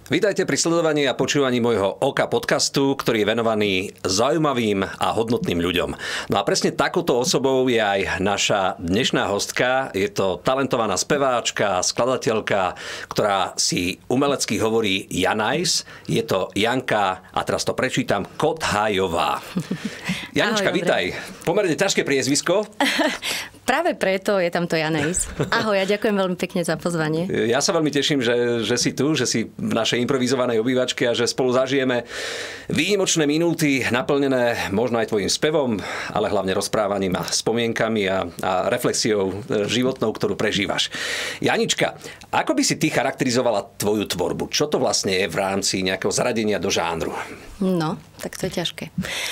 Vítajte pri sledovaní a počúvaní môjho Oka podcastu, ktorý je venovaný zaujímavým a hodnotným ľuďom. No a presne takouto osobou je aj naša dnešná hostka. Je to talentovaná speváčka, skladateľka, ktorá si umelecky hovorí Janajs. Je to Janka, a teraz to prečítam, Kothajová. Janička, vítaj. Pomerne ťažké priezvisko. Práve preto je tam to Janajs. Ahoj, ja ďakujem veľmi pekne za pozvanie. Ja sa veľmi teším, že si tu, že si v našej improvizovanej obývačke a že spolu zažijeme výnimočné minúty naplnené možno aj tvojim spevom, ale hlavne rozprávaním a spomienkami a reflexiou životnou, ktorú prežívaš. Janička, ako by si ty charakterizovala tvoju tvorbu? Čo to vlastne je v rámci nejakého zaradenia do žánru? No, tak to je ťažké.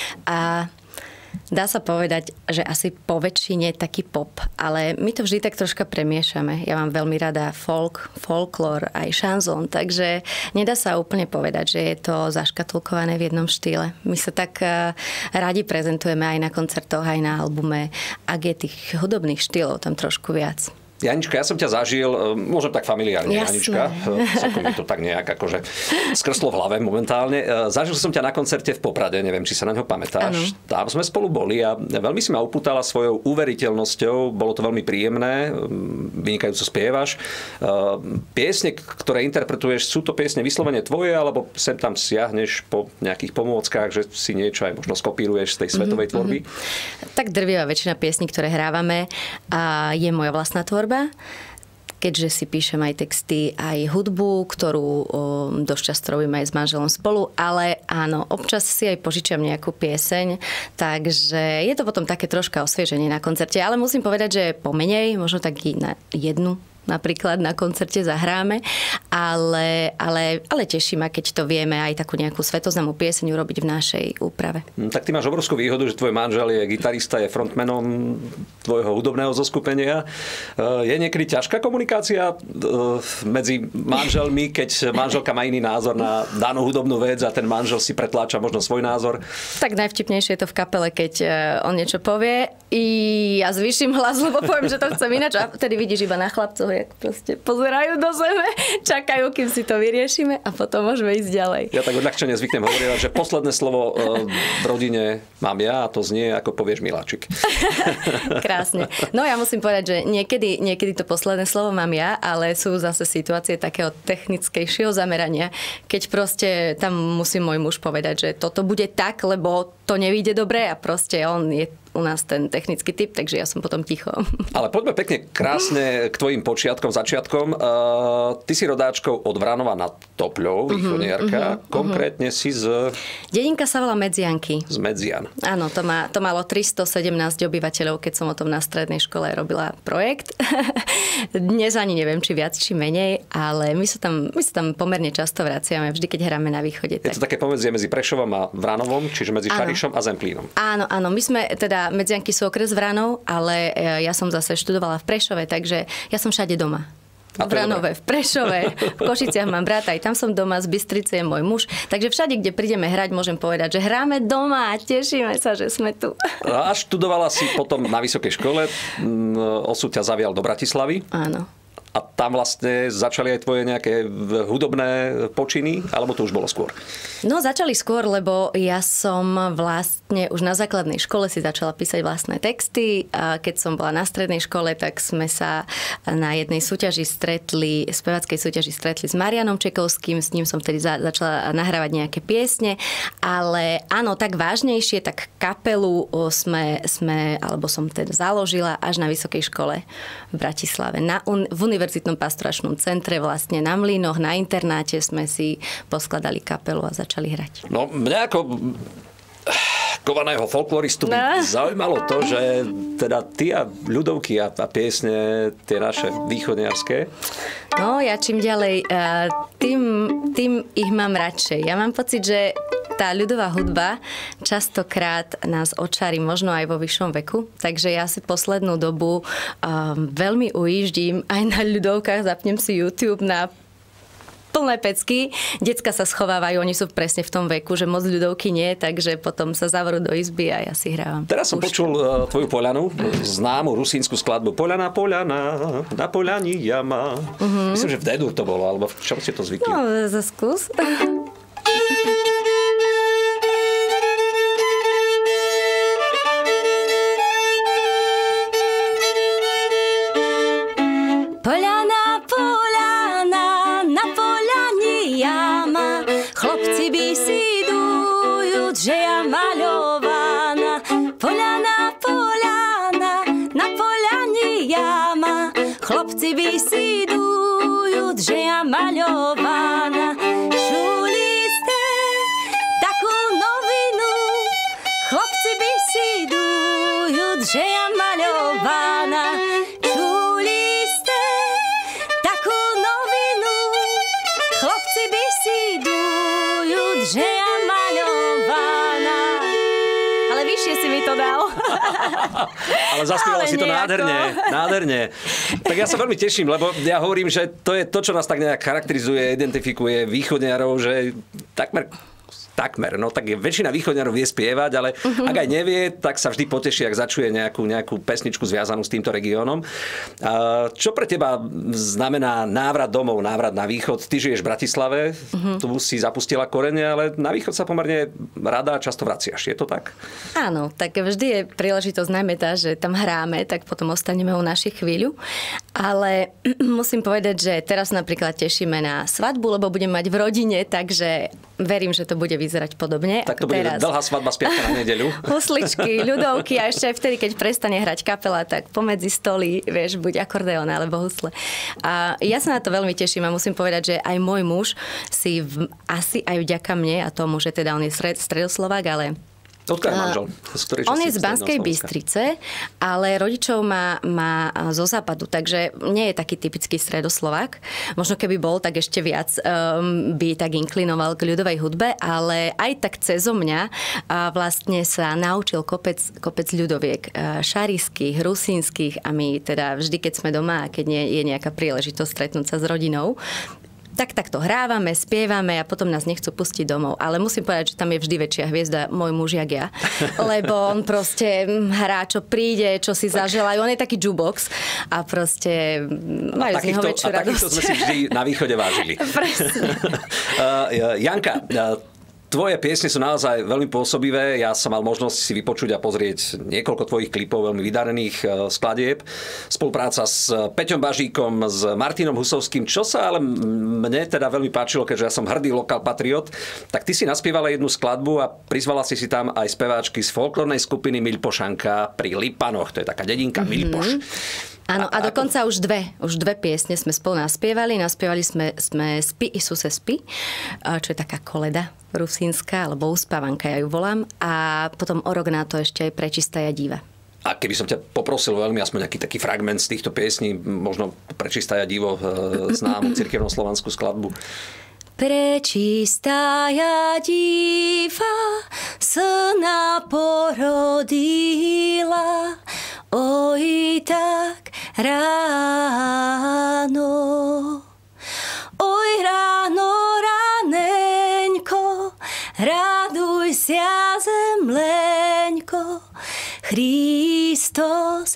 Dá sa povedať, že asi po väčšine taký pop, ale my to vždy tak troška premiešame. Ja mám veľmi rada folklór, aj šanzón, takže nedá sa úplne povedať, že je to zaškatulkované v jednom štýle. My sa tak radi prezentujeme aj na koncertoch, aj na albume, ak je tých hudobných štýlov tam trošku viac. Janička, ja som ťa zažil, môžem tak familiárne, Janička, celkom mi to tak nejak akože skrslo v hlave momentálne. Zažil som ťa na koncerte v Poprade, neviem, či sa na ňo pamätáš. Ano. Tam sme spolu boli a veľmi si ma upútala svojou uveriteľnosťou, bolo to veľmi príjemné, vynikajúco spievaš. Piesne, ktoré interpretuješ, sú to piesne vyslovene tvoje, alebo sem tam siahneš po nejakých pomôckach, že si niečo aj možno skopíruješ z tej svetovej tvorby? Tak drvivá väčšina piesní, ktoré hrávame, je moja vlastná tvorba. Keďže si píšem aj texty, aj hudbu, ktorú dosť často robíme aj s manželom spolu, ale áno, občas si aj požičiam nejakú pieseň, takže je to potom také troška osvieženie na koncerte, ale musím povedať, že pomenej, možno tak na jednu napríklad na koncerte zahráme, ale teší ma, keď to vieme aj takú nejakú svetoznámú pieseň urobiť v našej úprave. Tak ty máš obrovskú výhodu, že tvoj manžel je gitarista, je frontmanom tvojho hudobného zoskupenia. Je niekedy ťažká komunikácia medzi manželmi, keď manželka má iný názor na danú hudobnú vec a ten manžel si pretláča možno svoj názor? Tak najvtipnejšie je to v kapele, keď on niečo povie i ja zvýšim hlas, lebo poviem, že to chcem ináč a vtedy vidíš iba na chlapcov, jak proste pozerajú do zeme, čakajú, kým si to vyriešime a potom môžeme ísť ďalej. Ja tak odľahčene zvyknem hovoriť, že posledné slovo v rodine mám ja a to znie, ako povieš, miláčik. Krásne. No ja musím povedať, že niekedy to posledné slovo mám ja, ale sú zase situácie takého technickejšieho zamerania, keď proste tam musí môj muž povedať, že toto bude tak, lebo to nevyjde dobre a proste on je u nás ten technický typ, takže ja som potom ticho. Ale poďme pekne krásne k tvojim začiatkom. Ty si rodáčkou od Vranova nad Topľou, východniarka. Konkrétne si z... Dedinka sa volá Medzianky. Z Medzian. Áno, to malo 317 obyvateľov, keď som o tom na strednej škole robila projekt. Dnes ani neviem, či viac, či menej, ale my sa tam pomerne často vraciame, vždy, keď hráme na východe. Je to také pomedzie medzi Prešovom a Vranovom, čiže medzi Šarišom a Zemplínom. Áno, my sme teda Medzianky sú okres Vranov, ale ja som zase študovala v Prešove, takže ja som všade doma. V Vranove, v Prešove, v Košiciach mám brata, aj tam som doma, z Bystrice je môj muž. Takže všade, kde prídeme hrať, môžem povedať, že hráme doma a tešíme sa, že sme tu. A študovala si potom na vysokej škole, osud ťa zavial do Bratislavy. Áno. A tam vlastne začali aj tvoje nejaké hudobné počiny? Alebo to už bolo skôr? No, začali skôr, lebo ja som vlastne už na základnej škole si začala písať vlastné texty. A keď som bola na strednej škole, tak sme sa na jednej spevackej súťaži stretli s Marianom Čekovským. S ním som vtedy začala nahrávať nejaké piesne. Ale áno, tak vážnejšie, tak kapelu alebo som teda založila až na vysokej škole v Bratislave. V Univerzitnom pastoračnom centre, vlastne na Mlynoch, na internáte sme si poskladali kapelu a začali hrať. No, mňa ako kovaného folkloristu by zaujímalo to, že teda ty a ľudovky a piesne, tie naše východniarské. No, ja čím ďalej, tým ich mám radšej. Ja mám pocit, že tá ľudová hudba častokrát nás očarí možno aj vo vyššom veku, takže ja si poslednú dobu veľmi ujíždím aj na ľudovkách, zapnem si YouTube na plné pecky. Decka sa schovávajú, oni sú presne v tom veku, že moc ľudovky nie, takže potom sa zavrú do izby a ja si hrávam. Teraz som počul tvoju Poľanu, známu rusínsku skladbu Poľana, Poľana, na Poľani jama. Myslím, že v D-dur to bolo, alebo v čom ste to zvykli? No, skús. Chłopcy wysidują, że ja malowana. Czuli ste taką nowinu. Chłopcy wysidują, że ja malowana. Czuli ste taką nowinu. Chłopcy wysidują, że ja malowana. Ale vyššie si mi to dal. Ale zaspievala si to nádherne. Tak ja sa veľmi teším, lebo ja hovorím, že to je to, čo nás tak nejak charakterizuje, identifikuje východňarov, že takmer, no tak väčšina východňarov vie spievať, ale ak aj nevie, tak sa vždy poteší, ak začuje nejakú pesničku zviazanú s týmto regiónom. Čo pre teba znamená návrat domov, návrat na východ? Ty žiješ v Bratislave, tu si zapustila korene, ale na východ sa pomerne rada a často vraciaš. Je to tak? Áno, tak vždy je príležitosť najmä tá, že tam hráme, tak potom ostaneme u našich chvíľu. Ale musím povedať, že teraz napríklad tešíme na svadbu, lebo budem mať v rodine, takže verím, že to bude vyzerať podobne. Tak to bude teraz dlhá svadba z piatka na nedeľu. Husličky, ľudovky a ešte aj vtedy, keď prestane hrať kapela, tak pomedzi stoly, vieš, buď akordeón alebo husle. A ja sa na to veľmi teším a musím povedať, že aj môj muž si asi aj vďaka mne a tomu, že teda on je stredoslovák, ale odkiaľ manžel? On je z Banskej Bystrice, ale rodičov má zo západu, takže nie je taký typický stredoslovák. Možno keby bol, tak ešte viac by tak inklinoval k ľudovej hudbe, ale aj tak cezo mňa vlastne sa naučil kopec ľudoviek šarišských, rusínskych a my teda vždy, keď sme doma a keď nie je nejaká príležitosť stretnúť sa s rodinou, tak to hrávame, spievame a potom nás nechcú pustiť domov. Ale musím povedať, že tam je vždy väčšia hviezda môj muž jak ja. Lebo on proste hrá, čo príde, čo si zaželajú. On je taký jukebox a proste majú z neho väčšiu radosť. A takýchto sme si vždy na východe vážili. Presne. Janka, tvoje piesne sú naozaj veľmi pôsobivé. Ja som mal možnosť si vypočuť a pozrieť niekoľko tvojich klipov, veľmi vydarených skladieb. Spolupráca s Peťom Bažíkom, s Martinom Husovským, čo sa ale mne teda veľmi páčilo, keďže ja som hrdý lokal patriot, tak ty si naspievala jednu skladbu a prizvala si tam aj speváčky z folklórnej skupiny Milpošanka pri Lipanoch. To je taká dedinka Milpoš. Áno, a dokonca už dve piesne sme spolu naspievali. Naspievali sme Spi Isuse Spi, čo je taká koleda rusínska, alebo uspávanka, ja ju volám. A potom o rok na to ešte aj Prečistá diva. A keby som ťa poprosil veľmi aspoň nejaký taký fragment z týchto piesní, možno Prečistá divo, známu cirkevnoslovanskú skladbu. Prečistá diva syna porodila, oj tak ráno. Oj ráno, raneňko, raduj sa zemleňko, Christos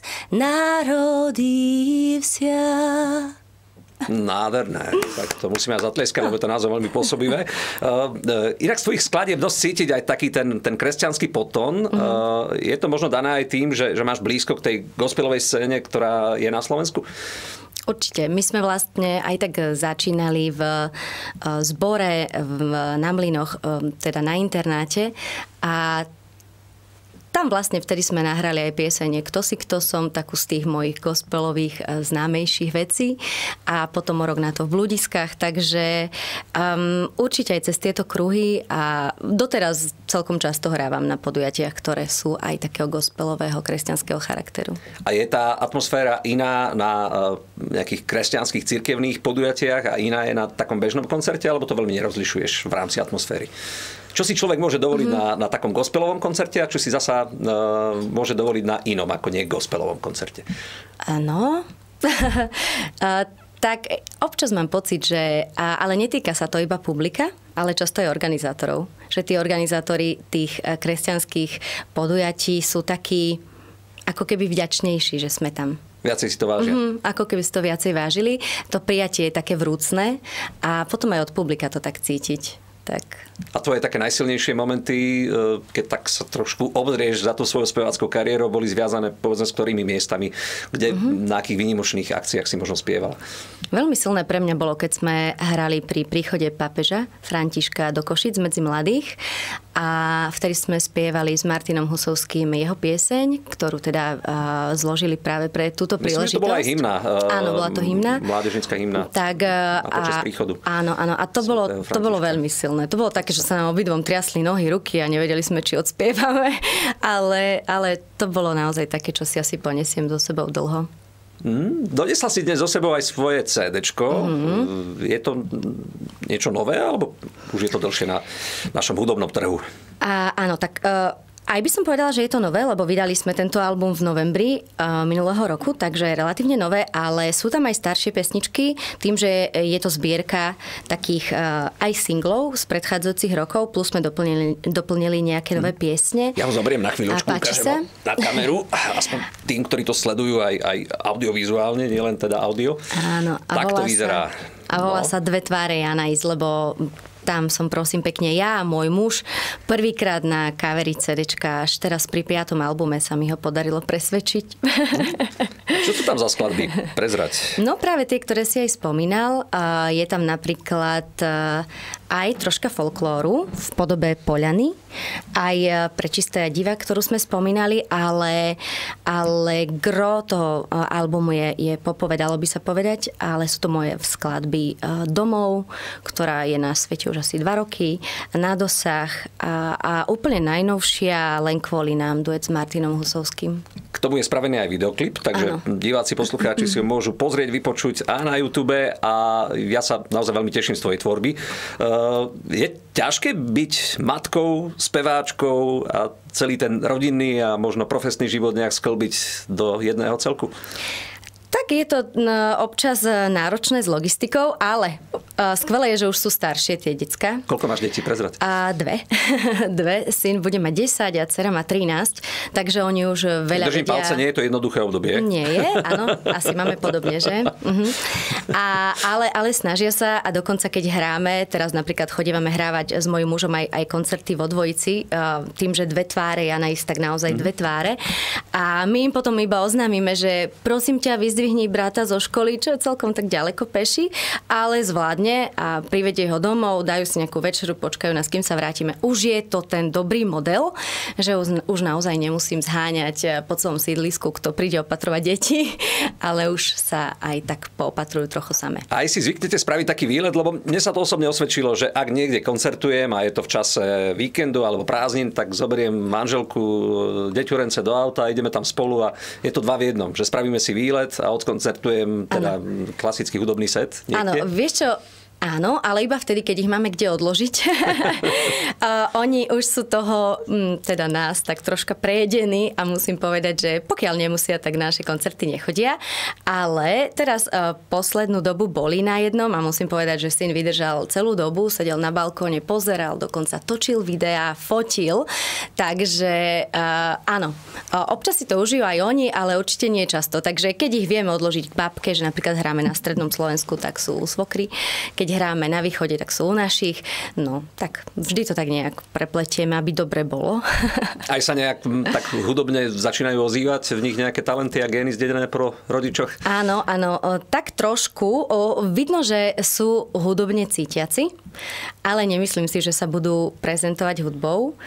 narodivся. Nádherné. Tak to musíme zatleskať, lebo to názov veľmi pôsobivé. Inak z tvojich skladieb dosť cítiť aj taký ten kresťanský podtón. Je to možno dané aj tým, že máš blízko k tej gospelovej scéne, ktorá je na Slovensku? Určite. My sme vlastne aj tak začínali v zbore na Mlynoch, teda na internáte a tam vlastne vtedy sme nahrali aj piesenie Kto si kto som, takú z tých mojich gospelových známejších vecí a potom o rok na to v Bludiskách, takže určite aj cez tieto kruhy a doteraz celkom často hrávam na podujatiach, ktoré sú aj takého gospelového kresťanského charakteru. A je tá atmosféra iná na nejakých kresťanských cirkevných podujatiach a iná je na takom bežnom koncerte, alebo to veľmi nerozlišuješ v rámci atmosféry? Čo si človek môže dovoliť na takom gospelovom koncerte a čo si zasa môže dovoliť na inom, ako nie gospelovom koncerte? Áno. Tak občas mám pocit, že... Ale netýka sa to iba publika, ale často aj organizátorov. Že tí organizátori tých kresťanských podujatí sú takí ako keby vďačnejší, že sme tam. Viacej si to vážia. Ako keby si to viacej vážili. To prijatie je také vrúcne a potom aj od publika to tak cítiť. Tak. A tvoje také najsilnejšie momenty, keď tak sa trošku obzrieš za tú svoju speváckou kariérou, boli zviazané povedzme s ktorými miestami, kde na akých výnimočných akciách si možno spievala? Veľmi silné pre mňa bolo, keď sme hrali pri príchode pápeža Františka do Košic medzi mladých a vtedy sme spievali s Martinom Husovským jeho pieseň, ktorú teda zložili práve pre túto príležitosť. Myslím, že to bola aj hymna. Áno, bola to hymna. Mládežnícka hymna. Tak, a počas príchodu. Áno, a to bolo veľmi silné. To bolo také, že sa nám obidvom triasli nohy, ruky a nevedeli sme, či odspievame, ale to bolo naozaj také, čo si asi ponesiem so sebou dlho. Donesla si dnes so sebou aj svoje CDčko. Je to niečo nové, alebo už je to dlhšie na našom hudobnom trhu? Áno, tak... Aj by som povedala, že je to nové, lebo vydali sme tento album v novembri minulého roku, takže relatívne nové, ale sú tam aj staršie pesničky, tým, že je to zbierka takých aj singlov z predchádzajúcich rokov, plus sme doplnili nejaké nové piesne. Ja ho zoberiem na chvíľočku, ukážem na kameru, aspoň tým, ktorí to sledujú aj audiovizuálne, nielen teda audio. Áno. Tak to vyzerá. A volá sa Dve tváre Janais, lebo... Tam som prosím pekne ja a môj muž prvýkrát na kaveri CDčka, až teraz pri 5. albume sa mi ho podarilo presvedčiť. Čo sú tam za skladby? Prezrať. No práve tie, ktoré si aj spomínal. Je tam napríklad aj troška folklóru v podobe Poľany, aj Prečisté a diva, ktorú sme spomínali, ale gro toho albumu je popové, dalo by sa povedať, ale sú to moje skladby Domov, ktorá je na svete už asi 2 roky, Na dosah a úplne najnovšia Len kvôli nám, duet s Martinom Husovským. K tomu je spravený aj videoklip, takže diváci, poslucháči si ho môžu pozrieť, vypočuť a na YouTube a ja sa naozaj veľmi teším z tvojej tvorby. Je ťažké byť matkou, speváčkou a celý ten rodinný a možno profesný život nejak sklbiť do jedného celku? Tak je to občas náročné s logistikou, ale skvelé je, že už sú staršie tie decka. Koľko máš detí, prezrať? Dve. Syn bude mať 10 a dcera má 13, takže oni už veľa Držím palce, nie je to jednoduché obdobie. Nie je, áno, asi máme podobne, že? Ale snažia sa a dokonca keď hráme, teraz napríklad chodívame hrávať s mojím mužom aj koncerty vo dvojici, tým, že Dve tváre Janais, tak naozaj Dve tváre. A my im potom iba oznámime, že prosím ťa, vyzdvihni brata zo školy, čo je celkom tak ďaleko peši, ale zvládne a privedie ho domov, dajú si nejakú večeru, počkajú nás, kým sa vrátime. Už je to ten dobrý model, že už naozaj nemusím zháňať po celom sídlisku, kto príde opatrovať deti, ale už sa aj tak poopatrujú trochu same. Aj si zvyknete spraviť taký výlet, lebo mne sa to osobne osvedčilo, že ak niekde koncertujem a je to v čase víkendu alebo prázdnin, tak zoberiem manželku, deťurence do auta, ideme tam spolu a je to 2 v 1, že spravíme si výlet a odkoncertujem teda klasický hudobný set. Áno, vieš čo, áno, ale iba vtedy, keď ich máme kde odložiť. Oni už sú toho, teda nás, tak troška prejedení a musím povedať, že pokiaľ nemusia, tak naše koncerty nechodia. Ale teraz poslednú dobu boli na jednom a musím povedať, že syn vydržal celú dobu, sedel na balkóne, pozeral, dokonca točil videá, fotil. Takže áno, občas si to užijú aj oni, ale určite nie často. Takže keď ich vieme odložiť k babke, že napríklad hráme na strednom Slovensku, tak sú u svokry. Keď hráme na východe, tak sú u našich. No, tak vždy to tak nejak prepletieme, aby dobre bolo. Aj sa nejak tak hudobne začínajú ozývať v nich nejaké talenty a gény zdedené po rodičoch? Áno, tak trošku. Vidno, že sú hudobne cítiaci, ale nemyslím si, že sa budú prezentovať hudbou.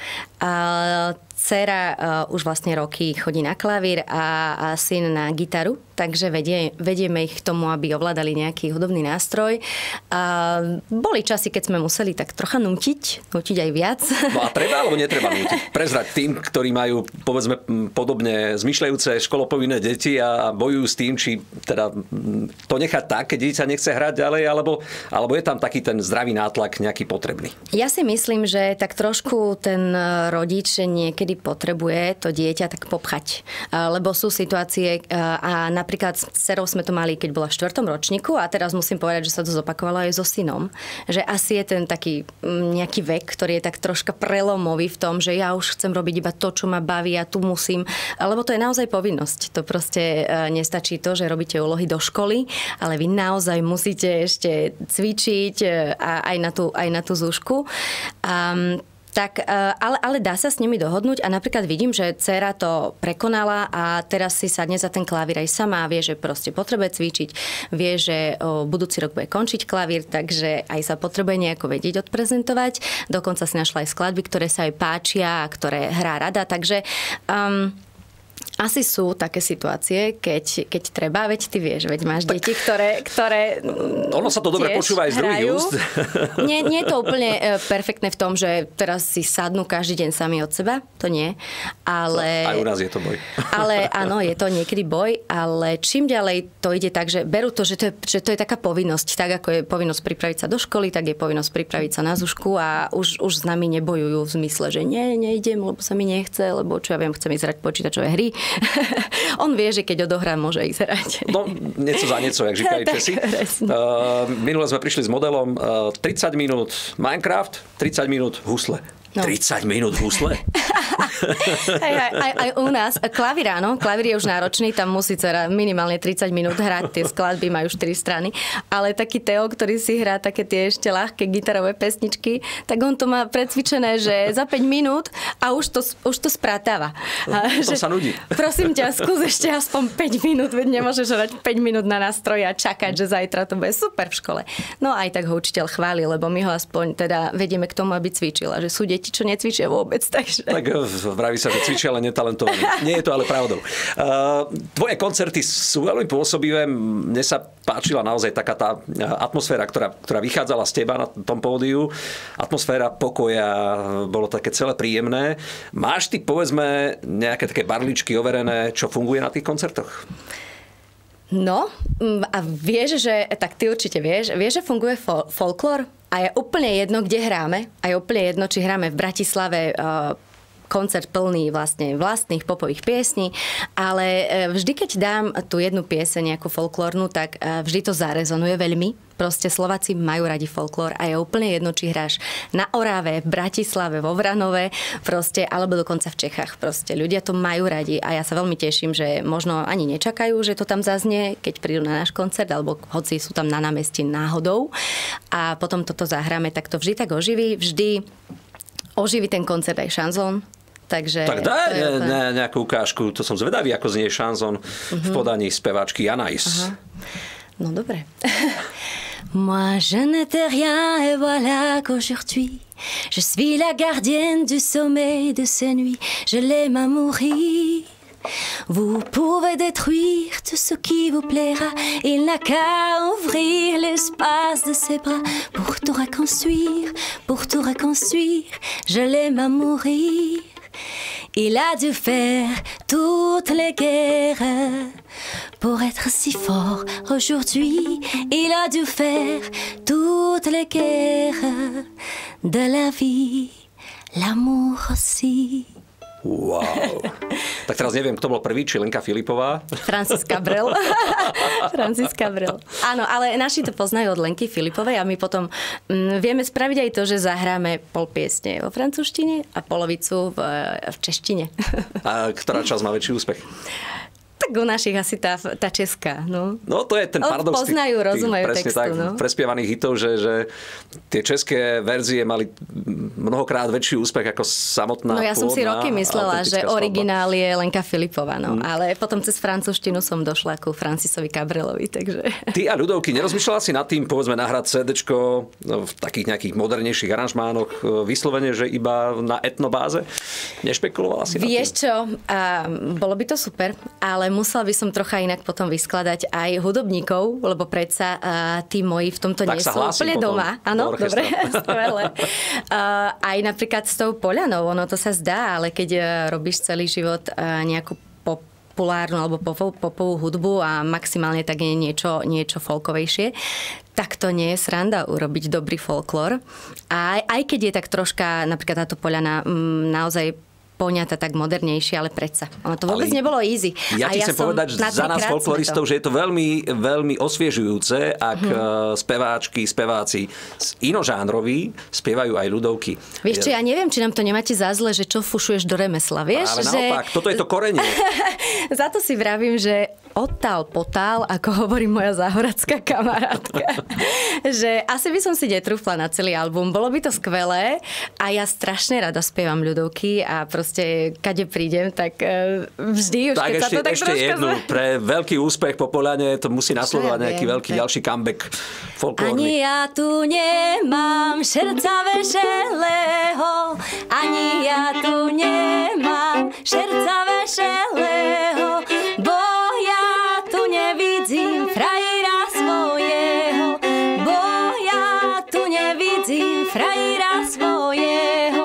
Dcera už vlastne roky chodí na klavír a syn na gitaru, takže vedieme ich k tomu, aby ovládali nejaký hudobný nástroj. Boli časy, keď sme museli tak trocha nútiť aj viac. No a treba alebo netreba nútiť? Prezrať tým, ktorí majú, povedzme, podobne zmyšľajúce školopovinné deti a bojujú s tým, či teda to nechať tak, keď dieťa nechce hrať ďalej, alebo je tam taký ten zdravý nátlak nejaký potrebný? Ja si myslím, že tak trošku ten rodič niekedy niekedy potrebuje to dieťa tak popchať. Lebo sú situácie, a napríklad s dcerou sme to mali, keď bola v 4. ročníku a teraz musím povedať, že sa to zopakovalo aj so synom. Že asi je ten taký nejaký vek, ktorý je tak troška prelomový v tom, že ja už chcem robiť iba to, čo ma baví a tu musím. Lebo to je naozaj povinnosť. To proste nestačí to, že robíte úlohy do školy, ale vy naozaj musíte ešte cvičiť a aj na tú zúšku. Tak, ale dá sa s nimi dohodnúť a napríklad vidím, že dcéra to prekonala a teraz si sadne za ten klavír aj sama, vie, že proste potrebuje cvičiť, vie, že budúci rok bude končiť klavír, takže aj sa potrebuje nejako vedieť odprezentovať. Dokonca si našla aj skladby, ktoré sa jej páčia a ktoré hrá rada, takže asi sú také situácie, keď treba, veď ty vieš, veď máš deti, ktoré ono sa to dobre počúva aj z druhých úst. Nie je to úplne perfektné v tom, že teraz si sadnú každý deň sami od seba, to nie. Ale, aj u nás je to boj. Ale áno, je to niekedy boj, ale čím ďalej to ide tak, že berú to, že to je taká povinnosť. Tak ako je povinnosť pripraviť sa do školy, tak je povinnosť pripraviť sa na zúšku a už s nami nebojujú v zmysle, že nejdem, lebo sa mi nechce, lebo čo ja viem, chcem ísť hrať počítačové hry. On vie, že keď odohrá, môže ísť hrať. No, nieco za nieco, jak říkajú Česi. Minule sme prišli s modelom 30 minút Minecraft, 30 minút husle. No. 30 minút husle? Aj u nás. Klavír áno, klavír je už náročný, tam musí dcera minimálne 30 minút hrať, tie skladby majú 4 strany, ale taký Teo, ktorý si hrá také tie ešte ľahké gitarové pesničky, tak on to má precvičené, že za 5 minút a už to spratáva. To sa nudí. Prosím ťa, skús ešte aspoň 5 minút, veď nemôžeš hrať 5 minút na nástroji a čakať, že zajtra to bude super v škole. No aj tak ho učiteľ chváli, lebo my ho aspoň teda vedieme k tomu, aby cvičil, a že sú deti, čo necvičia vôbec, takže... Tak vraví sa, že cvičia, ale netalentovaní. Nie je to ale pravdou. Tvoje koncerty sú veľmi pôsobivé. Mne sa páčila naozaj taká tá atmosféra, ktorá vychádzala z teba na tom pódiu. Atmosféra pokoja, bolo také celé príjemné. Máš ty, povedzme, nejaké také barličky overené, čo funguje na tých koncertoch? No, a vieš, že... Tak ty určite vieš, že funguje folklór? A je úplne jedno, kde hráme. A je úplne jedno, či hráme v Bratislave koncert plný vlastne vlastných popových piesní, ale vždy, keď dám tú jednu pieseň nejakú folklórnu, tak vždy to zarezonuje veľmi. Proste Slováci majú radi folklór a je úplne jedno, či hráš na Orave, v Bratislave, vo Vranove, proste, alebo dokonca v Čechách. Proste ľudia to majú radi a ja sa veľmi teším, že možno ani nečakajú, že to tam zaznie, keď prídu na náš koncert, alebo hoci sú tam na námestí náhodou a potom toto zahráme, tak to vždy tak oživí. Vždy oživí ten koncert aj šanzón. Takže tak daj nejakú ukážku, to som zvedavý, ako znie šanzón v podaní speváčky Anais. No dobre. Moi je n'étais rien et voilà qu'aujourd'hui je suis la gardienne du sommeil de ces nuits. Je l'aime à mourir. Vous pouvez détruire tout ce qui vous plaira. Il n'a qu'à ouvrir l'espace de ses bras pour tout reconstruire, pour tout reconstruire. Je l'aime à mourir. Il a dû faire toutes les guerres pour être si fort aujourd'hui. Il a dû faire toutes les guerres de la vie, l'amour aussi. Wow. Tak teraz neviem, kto bol prvý, či Lenka Filipová. Francis Cabrel. Áno, ale naši to poznajú od Lenky Filipovej a my potom vieme spraviť aj to, že zahráme pol piesne vo francúzštine a polovicu v češtine. A ktorá časť má väčší úspech? Tak u našich asi tá česká. No to je ten paradox. Poznajú, rozumejú textu. Tak, prespievaných hitov, že tie české verzie mali mnohokrát väčší úspech ako samotná. No ja som si roky myslela, že originál je Lenka Filipová. No. Ale potom cez francúzštinu som došla ku Francisovi Cabrelovi. Takže... Ty a ľudovky, nerozmýšľala si nad tým, povedzme, nahrať CDčko v takých nejakých modernejších aranžmánoch vyslovene, že iba na etnobáze? Nešpekulovala si nad tým? Vieš čo, bolo by to super, ale musela by som trocha inak potom vyskladať aj hudobníkov, lebo predsa tí moji v tomto tak nie sú úplne doma. Áno, dobre, skvelé. Aj napríklad s tou Poľanou, ono to sa zdá, ale keď robíš celý život nejakú populárnu alebo popovú hudbu a maximálne tak je niečo folkovejšie, tak to nie je sranda urobiť dobrý folklór. A aj keď je tak troška, napríklad táto Poľana naozaj poňatá tak modernejšie, ale predsa. Ono to vôbec nebolo easy. Ja ti chcem povedať, že za nás folkloristov, že je to veľmi, veľmi osviežujúce, ak speváčky, speváci inožánroví spievajú aj ľudovky. Vieš čo, ja neviem, či nám to nemáte za zle, že čo fušuješ do remesla, vieš? Ale naopak, toto je to korenie. Za to si vravím, že odtál potál, ako hovorí moja záhoradská kamarátka. Že asi by som si netrúfla na celý album. Bolo by to skvelé a ja strašne rada spievam ľudovky a proste kade prídem, tak vždy už tak keď ešte, sa to tak ešte troška... jednu. Pre veľký úspech po Poľane to musí nasledovať nejaký veľký ďalší comeback folklórny. Ani ja tu nemám šerca veselého, ani ja tu nemám šerca veselého, bo ja tu nevidím frajera svojho, bo ja tu nevidím frajera svojho.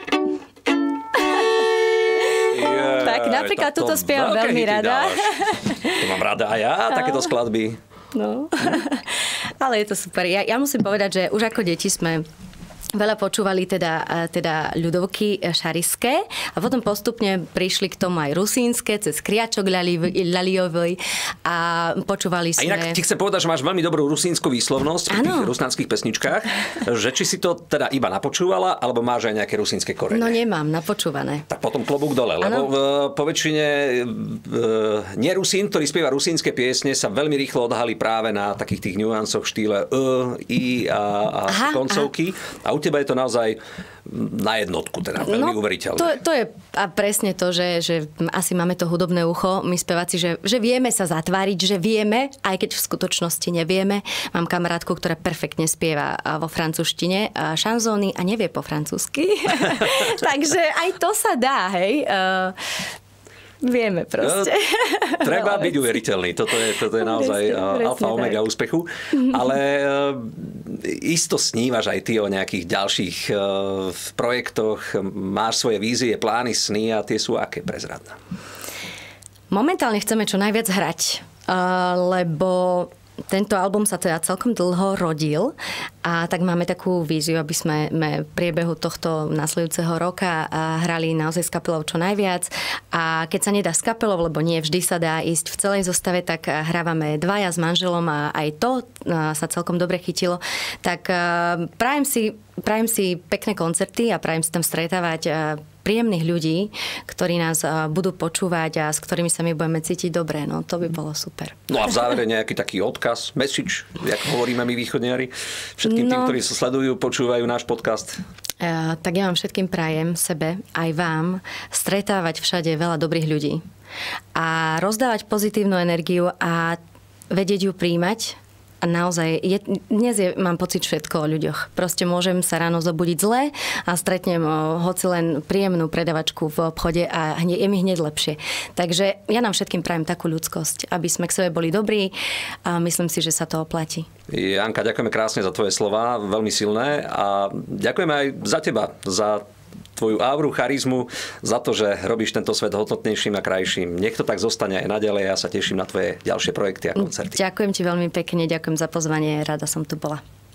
Tak napríklad túto spievam veľmi rada. To mám rada aj ja, takéto skladby. No. Ale je to super. Ja musím povedať, že už ako deti sme veľa počúvali teda ľudovky šariské a potom postupne prišli k tomu aj rusínske, cez Kriačok Laliovej a počúvali sme... A inak ti chcem povedať, že máš veľmi dobrú rusínsku výslovnosť v tých rusnánskych pesničkách, že či si to teda iba napočúvala, alebo máš aj nejaké rusínske korene? No nemám, napočúvané. Tak potom klobúk dole, lebo po väčšine nerusín, ktorý spieva rusínske piesne, sa veľmi rýchlo odhalí práve na takých tých nuancoch štýle i a koncovky. A u teba je to naozaj na jednotku, teda veľmi uveriteľné. To je a presne to, že asi máme to hudobné ucho, my speváci, že vieme sa zatváriť, že vieme, aj keď v skutočnosti nevieme. Mám kamarátku, ktorá perfektne spieva vo francúzštine šanzóny a nevie po francúzsky. Takže aj to sa dá, hej. Vieme proste. Treba byť uveriteľný. Toto je naozaj alfa omega úspechu. Ale isto snívaš aj ty o nejakých ďalších projektoch. Máš svoje vízie, plány, sny a tie sú aké? Prezradná. Momentálne chceme čo najviac hrať, lebo tento album sa teda celkom dlho rodil a tak máme takú víziu, aby sme v priebehu tohto nasledujúceho roka hrali naozaj s kapelou čo najviac a keď sa nedá s kapelou, lebo nie vždy sa dá ísť v celej zostave, tak hrávame dvaja s manželom a aj to sa celkom dobre chytilo. Tak prajem si pekné koncerty a prajem si tam stretávať príjemných ľudí, ktorí nás budú počúvať a s ktorými sa my budeme cítiť dobre. No, to by bolo super. No a v závere nejaký taký odkaz, message, jak hovoríme my východniari, všetkým tým, ktorí sa sledujú, počúvajú náš podcast. Tak ja vám všetkým prajem, sebe, aj vám, stretávať všade veľa dobrých ľudí a rozdávať pozitívnu energiu a vedieť ju príjmať. A naozaj, mám pocit všetko o ľuďoch. Proste môžem sa ráno zobudiť zle a stretnem hoci len príjemnú predavačku v obchode a je mi hneď lepšie. Takže ja nám všetkým prajem takú ľudskosť, aby sme k sebe boli dobrí a myslím si, že sa to oplatí. Janka, ďakujeme krásne za tvoje slová, veľmi silné a ďakujeme aj za teba, za tvoju auru, charizmu, za to, že robíš tento svet hodnotnejším a krajším. Nech to tak zostane aj naďalej. Ja sa teším na tvoje ďalšie projekty a koncerty. Ďakujem ti veľmi pekne, ďakujem za pozvanie, rada som tu bola.